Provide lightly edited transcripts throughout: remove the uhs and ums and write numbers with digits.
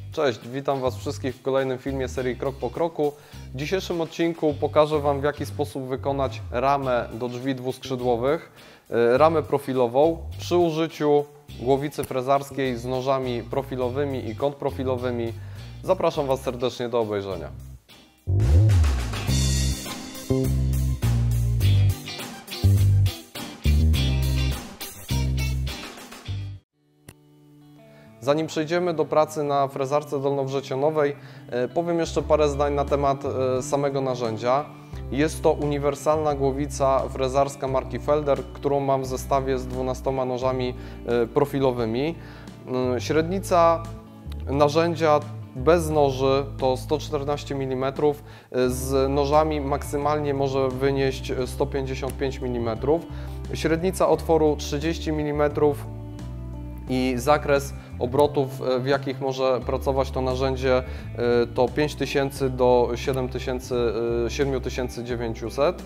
Cześć, witam Was wszystkich w kolejnym filmie serii Krok po kroku. W dzisiejszym odcinku pokażę Wam, w jaki sposób wykonać ramę do drzwi dwuskrzydłowych, ramę profilową przy użyciu głowicy frezarskiej z nożami profilowymi i kontrprofilowymi. Zapraszam Was serdecznie do obejrzenia. Zanim przejdziemy do pracy na frezarce dolnowrzecionowej, powiem jeszcze parę zdań na temat samego narzędzia. Jest to uniwersalna głowica frezarska marki Felder, którą mam w zestawie z 12 nożami profilowymi. Średnica narzędzia bez noży to 114 mm, z nożami maksymalnie może wynieść 155 mm. Średnica otworu 30 mm i zakres obrotów, w jakich może pracować to narzędzie, to 5000 do 7900.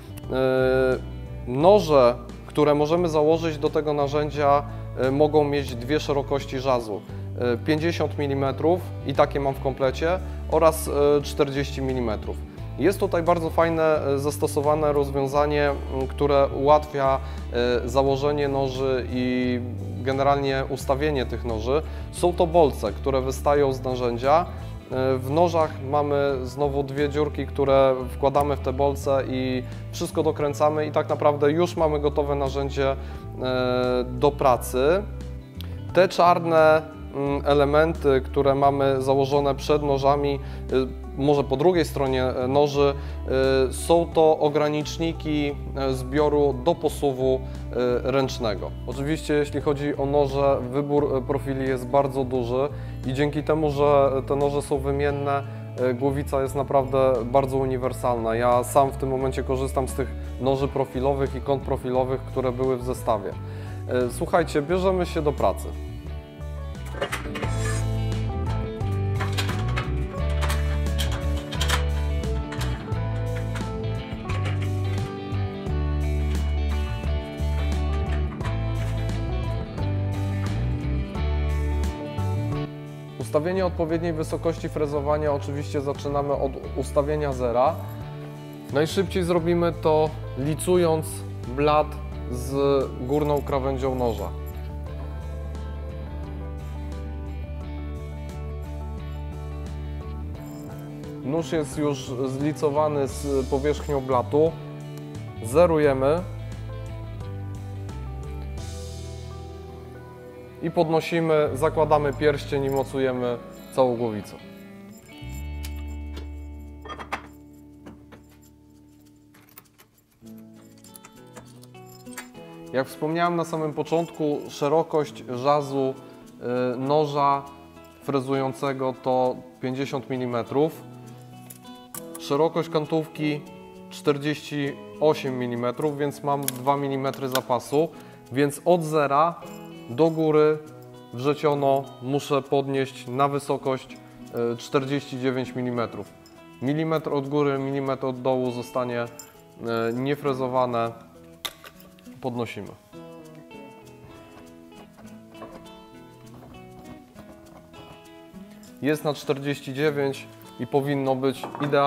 Noże, które możemy założyć do tego narzędzia, mogą mieć dwie szerokości żazu. 50 mm i takie mam w komplecie oraz 40 mm. Jest tutaj bardzo fajne zastosowane rozwiązanie, które ułatwia założenie noży i generalnie ustawienie tych noży. Są to bolce, które wystają z narzędzia. W nożach mamy znowu dwie dziurki, które wkładamy w te bolce i wszystko dokręcamy i tak naprawdę już mamy gotowe narzędzie do pracy. Te czarne elementy, które mamy założone przed nożami, może po drugiej stronie noży, są to ograniczniki zbioru do posuwu ręcznego. Oczywiście jeśli chodzi o noże, wybór profili jest bardzo duży i dzięki temu, że te noże są wymienne, głowica jest naprawdę bardzo uniwersalna. Ja sam w tym momencie korzystam z tych noży profilowych i kontrprofilowych, które były w zestawie. Słuchajcie, bierzemy się do pracy. Ustawienie odpowiedniej wysokości frezowania oczywiście zaczynamy od ustawienia zera. Najszybciej zrobimy to licując blat z górną krawędzią noża. Nóż jest już zlicowany z powierzchnią blatu. Zerujemy i podnosimy, zakładamy pierścień i mocujemy całą głowicę. Jak wspomniałem na samym początku, szerokość żazu noża frezującego to 50 mm. Szerokość kantówki 48 mm, więc mam 2 mm zapasu, więc od zera do góry wrzeciono muszę podnieść na wysokość 49 mm. Milimetr od góry, milimetr od dołu zostanie niefrezowane. Podnosimy. Jest na 49 i powinno być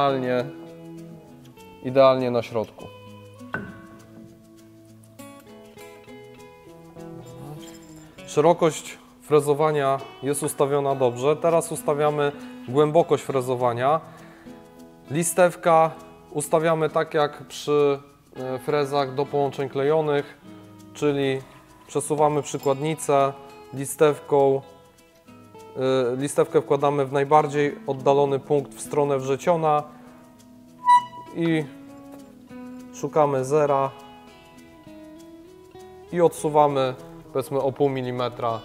idealnie na środku. Szerokość frezowania jest ustawiona dobrze. Teraz ustawiamy głębokość frezowania. Listewka ustawiamy tak jak przy frezach do połączeń klejonych, czyli przesuwamy przykładnicę listewkę wkładamy w najbardziej oddalony punkt w stronę wrzeciona i szukamy zera i odsuwamy powiedzmy o pół milimetra.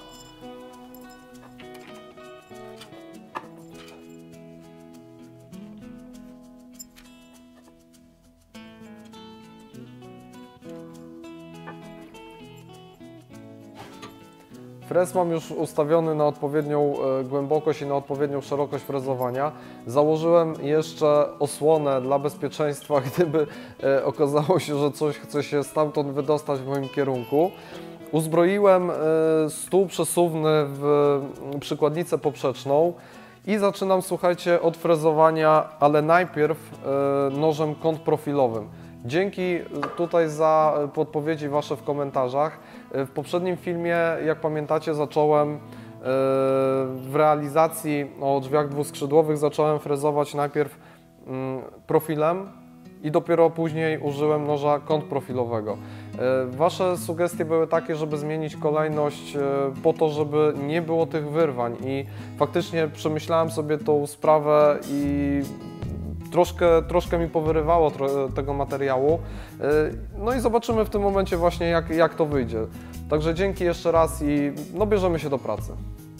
Frez mam już ustawiony na odpowiednią głębokość i na odpowiednią szerokość frezowania. Założyłem jeszcze osłonę dla bezpieczeństwa, gdyby okazało się, że coś chce się stamtąd wydostać w moim kierunku. Uzbroiłem stół przesuwny w przykładnicę poprzeczną i zaczynam, słuchajcie, od frezowania, ale najpierw nożem kątprofilowym. Dzięki tutaj za podpowiedzi Wasze w komentarzach. W poprzednim filmie, jak pamiętacie, zacząłem w realizacji o drzwiach dwuskrzydłowych zacząłem frezować najpierw profilem i dopiero później użyłem noża kątprofilowego. Wasze sugestie były takie, żeby zmienić kolejność po to, żeby nie było tych wyrwań i faktycznie przemyślałem sobie tą sprawę i troszkę mi powyrywało tego materiału. No i zobaczymy w tym momencie właśnie jak to wyjdzie. Także dzięki jeszcze raz i no bierzemy się do pracy.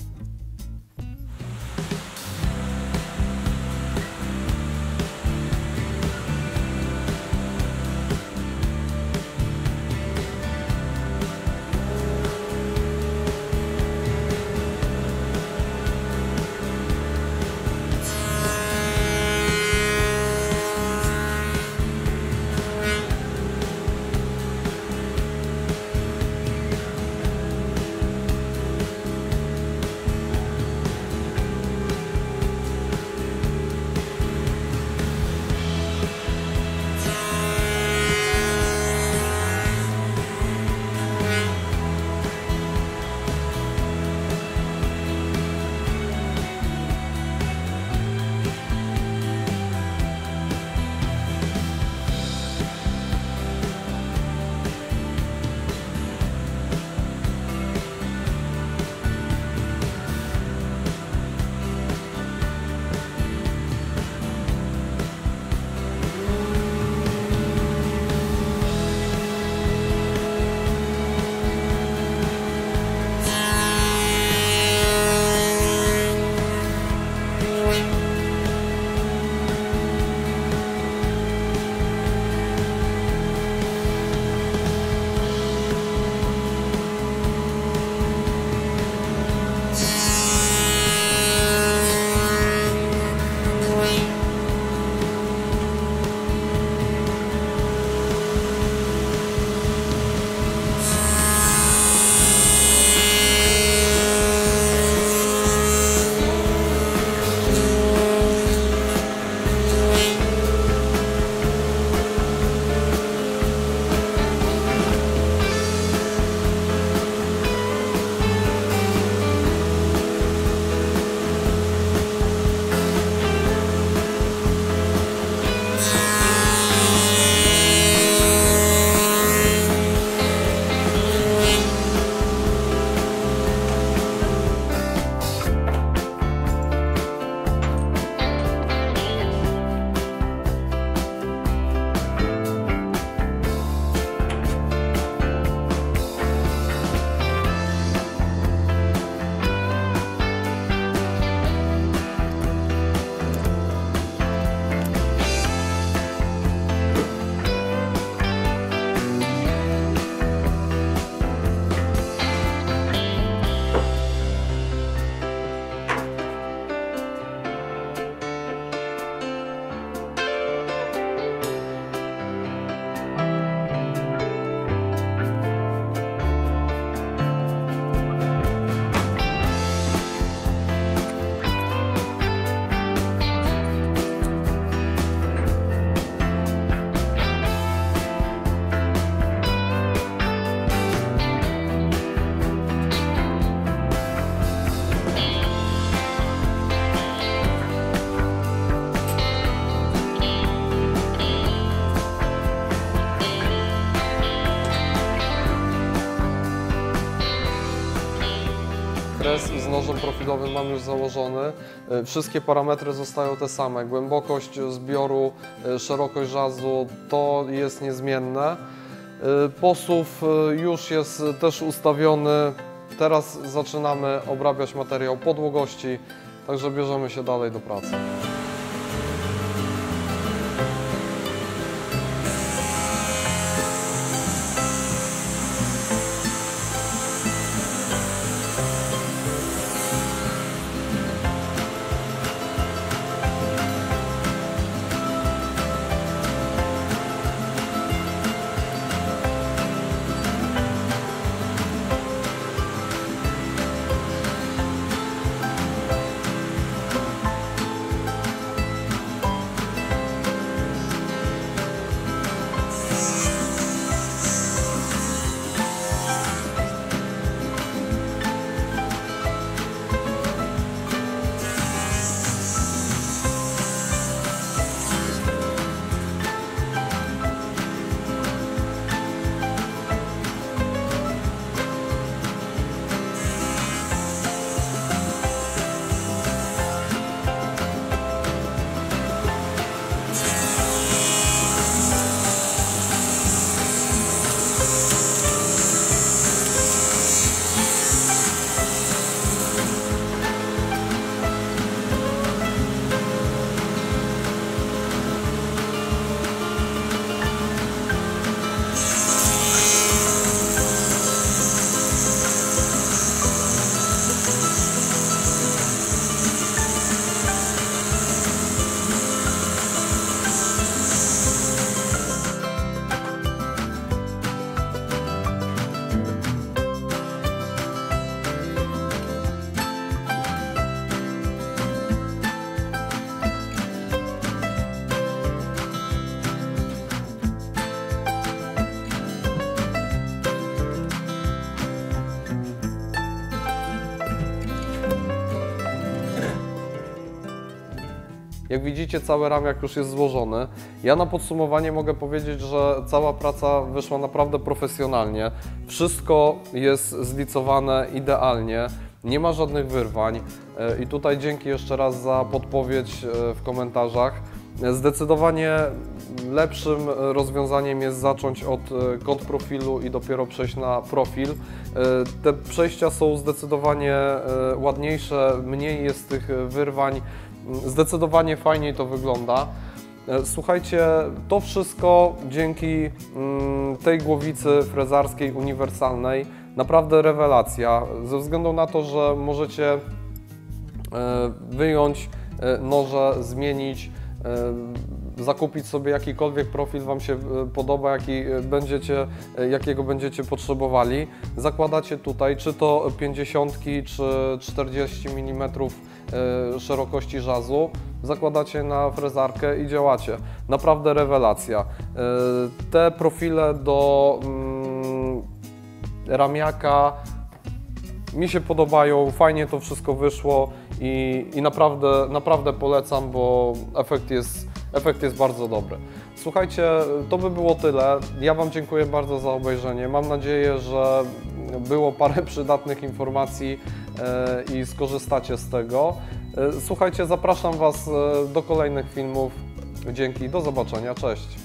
Kres z nożem profilowym mam już założony. Wszystkie parametry zostają te same. Głębokość zbioru, szerokość żazu to jest niezmienne. Posuw już jest też ustawiony. Teraz zaczynamy obrabiać materiał podłogości, także bierzemy się dalej do pracy. Jak widzicie, cały ramiak już jest złożony. Ja na podsumowanie mogę powiedzieć, że cała praca wyszła naprawdę profesjonalnie. Wszystko jest zlicowane idealnie, nie ma żadnych wyrwań i tutaj dzięki jeszcze raz za podpowiedź w komentarzach. Zdecydowanie lepszym rozwiązaniem jest zacząć od kontrprofilu i dopiero przejść na profil. Te przejścia są zdecydowanie ładniejsze, mniej jest tych wyrwań, zdecydowanie fajniej to wygląda. Słuchajcie, to wszystko dzięki tej głowicy frezarskiej uniwersalnej. Naprawdę rewelacja, ze względu na to, że możecie wyjąć noże, zmienić, zakupić sobie jakikolwiek profil Wam się podoba, jakiego będziecie potrzebowali. Zakładacie tutaj, czy to 50 czy 40 mm szerokości żazu, zakładacie na frezarkę i działacie. Naprawdę rewelacja. Te profile do ramiaka mi się podobają, fajnie to wszystko wyszło i naprawdę polecam, bo efekt jest bardzo dobry. Słuchajcie, to by było tyle. Ja Wam dziękuję bardzo za obejrzenie. Mam nadzieję, że było parę przydatnych informacji i skorzystacie z tego. Słuchajcie, zapraszam Was do kolejnych filmów. Dzięki, do zobaczenia, cześć.